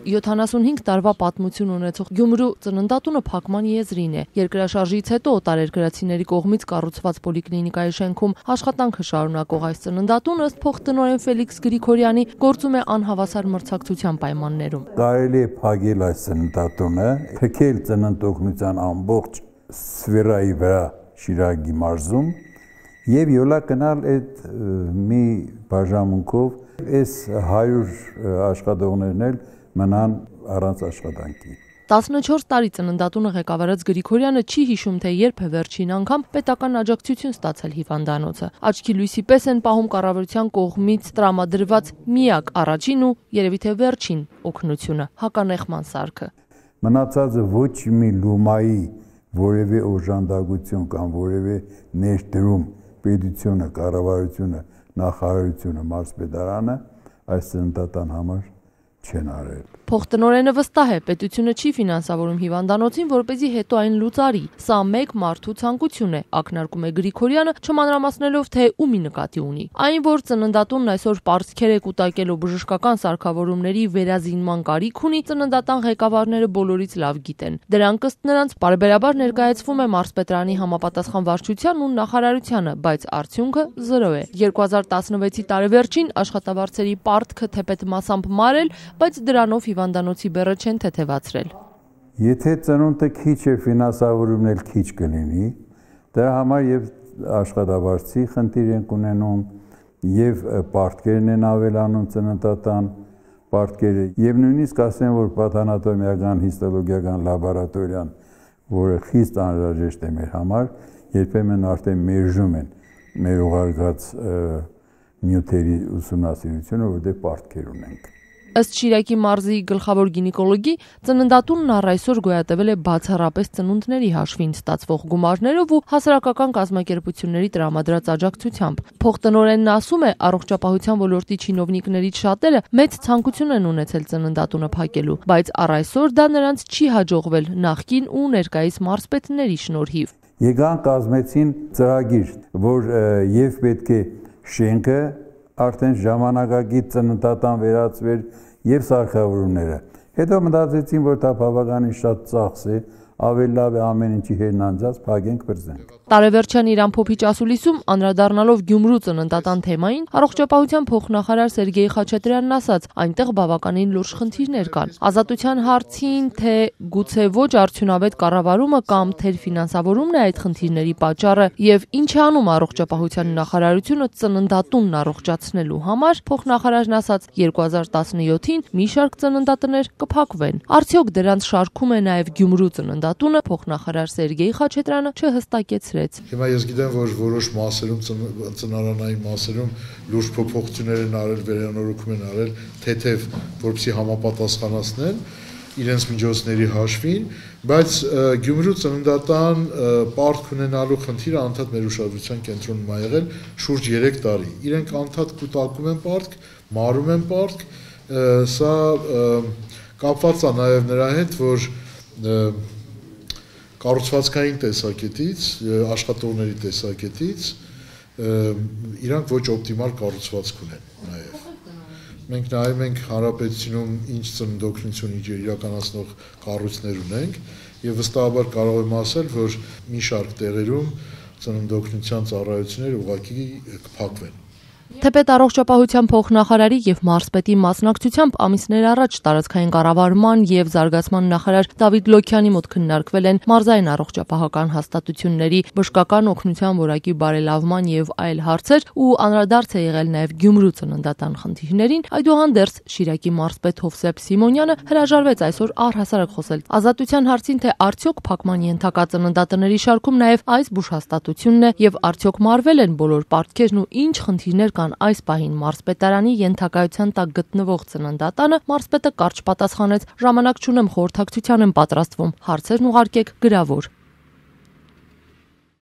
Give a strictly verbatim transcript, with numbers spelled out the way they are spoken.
յոթանասունհինգ տարվա պատմություն ունեցող Գյումրու ծննդատունը փակման եզրին է։ Երկրաշարժից հետո օտարերկրացիների կողմից կառուցված պոլիկլինիկայի շենքում աշխատանքը շարունակող այս ծննդատունը ըստ փոխտնօրեն Ֆելիքս Գրիգորյանի գործում է անհավասար մրցակցության պայմաններում։ Կարելի է փակել այս ծննդատունը, թքել ծննդօգնության ամբողջ սֆերայի վրա Շիրակի մարզում եւ յոլա կնալ այդ մի բաժանմունքով այս հարյուր աշխատողներն էլ մնան առանց աշխատանքի։ տասնչորս տարի ծննդատունը ղեկավարած Գրիգորյանը չի հիշում, թե երբ է վերջին անգամ պետական աջակցություն ստացել հիվանդանոցը։ Աչքի լույսի պես են պահում կառավարության կողմից տրամադրված միակ առաջին ու երևի թե վերջին օգնությունը՝ հականեղման սարքը։ Մնացածը ոչ մի լումայի որևէ օժանդակություն կամ որևէ ներդրում պետությունը, կառավարությունը, նախարարությունը, մարզպետարանը այս ծննդատան համար չեն արել։ Փոխտնօրենը վստահ է, պետությունը չի ֆինանսավորում հիվանդանոցին, որպեսզի հետո այն լուծարի։ Սա մեկ մարդու ցանկություն է, ակնարկում է Գրիգորյանը, չմանրամասնելով, թե ումի նկատի ունի։ Այն, որ ծննդատունն այսօր պարտքեր է կուտակել ու բժշկական սարքավորումների վերազինման կարիք ունի, ծննդատան ղեկավարները բոլորից լավ գիտեն։ Դրանք ըստ նրանց պարբերաբար ներկայացվում է մարզպետարանի համապատասխան վարչության ու նախարարությանը, բայց արդյունքը զրո է։ երկու հազար տասնվեցի տարեվերջին աշխատավարձերի պարտքը թեպետ մասամբ մարել, բայց դրանով հիվանդանոցի բեռը չեն թեթևացրել։ Եթե ծնունդը քիչ է, ֆինանսավորումն էլ քիչ կլինի, դրա համար եւ աշխատավարձի խնդիր են ունենում, եւ պարտքերն են ավելանում ծննդատան պարտքերը, եւ նույնիսկ ասեմ, որ պաթանատոմիական հիստոլոգիական լաբորատորիան, որը խիստ անհրաժեշտ է մեր համար, երբեմն արդեն մերժում են մեր ուղարկած նյութերի ուսումնասիրությունը, որտեղ պարտքեր ունենք։ Ըստ Շիրակի մարզի գլխավոր գինեկոլոգի, ծննդատունն առ այսօր գոյատևել է բացառապես ծնունդների հաշվին ստացվող գումարներով ու հասարակական կազմակերպությունների տրամադրած աջակցությամբ։ Փոխտնօրենն ասում է, առողջապահության ոլորտի չինովնիկներից շատերը մեծ ցանկություն են ունեցել ծննդատունը փակելու, բայց առ այսօր դա նրանց չի հաջողվել նախկին ու ներկայիս մարզպետների շնորհիվ։ Եկան կազմեցին ծրագիր, որ եւ պետք է շենքը արդեն ժամանակակից ծննդատան վերածվեր եւ սարքավորումները։ Հետո մտածեցին, որ դա բավականին շատ ծախս է, ավելի լավ է ամեն ինչի հերնանձած փակենք բրզենք։ Տարեվերջյան իր ամփոփիչ ասուլիսում անդրադառնալով Գյումրու ծննդատան թեմային, առողջապահության փոխնախարար Սերգեյ Խաչատրյանն ասաց, այնտեղ բավականին լուրջ խնդիրներ կան։ Ազատության հարցին, թե գուցե ոչ արդյունավետ կառավարումը կամ թերֆինանսավորումն է այդ խնդիրների պատճառը եւ ինչ է անում առողջապահության նախարարությունը ծննդատունն առողջացնելու համար, փոխնախարարն ասաց, երկու հազար տասնյոթին մի շարք ծննդատներ կփակվեն։ Արդյոք դրանց շարքում է նաեւ Գյումրու ծննդատունը, փոխնախարար Սերգեյ Խաչատրյանը չհստակեցրեց։ Հիմա ես գիտեմ, որ որոշ մասերում ծնարանային մասերում լուրջ փոփոխություններ են արել, վերանորոգում են արել, թեթև, որպեսզի համապատասխանացնեն իրենց միջոցների հաշվին, բայց Գյումրու ծննդատան պարտք ունենալու խնդիրը անդադ մեր ուշադրության կենտրոնում ա եղել շուրջ երեք տարի։ Իրենք անդադ կուտակում են պարտք, մարում են պարտք, սա կապված է նաև նրա հետ, որ կառուցվածքային տեսակետից, աշխատողների տեսակետից իրանք ոչ օպտիմալ կառուցվածք ունեն նաև։ Մենք նայում ենք հանրապետությունում ինչ ծննդօգնություն իրականացնող կառույցներ ունենք եւ վստահաբար կարող եմ ասել, որ մի շարք տեղերում ծննդօգնության ծառայությունները ուղղակի կփակվեն։ Թեպետ առողջապահության փոխնախարարի եւ մարզպետի մասնակցությամբ ամիսներ առաջ տարածքային կառավարման եւ զարգացման նախարար Դավիթ Լոքյանի մոտ քննարկվել են մարզային առողջապահական հաստատությունների բժշկական օգնության որակի բարելավման եւ այլ հարցեր ու անդրադարձ է եղել նաեւ Գյումրու ծննդատան խնդիրներին։ Այդուհանդերձ Շիրակի մարզպետ Հովսեփ Սիմոնյանը հրաժարվեց այսօր առհասարակ խոսել ազատության հարցին, թե արդյոք փակման ենթակա ծննդատների շարքում նաեւ այս բուժհաստատությունն է եւ արդյոք մարվել են բոլոր պարտքերն ու ինչ խնդիրներ կան այս պահին մարզպետարանի ենթակայության տակ գտնվող ծննդատանը, մարզպետը կարճ պատասխանեց, ժամանակ չունեմ, խորհրդակցության եմ պատրաստվում, հարցերն ուղարկեք գրավոր։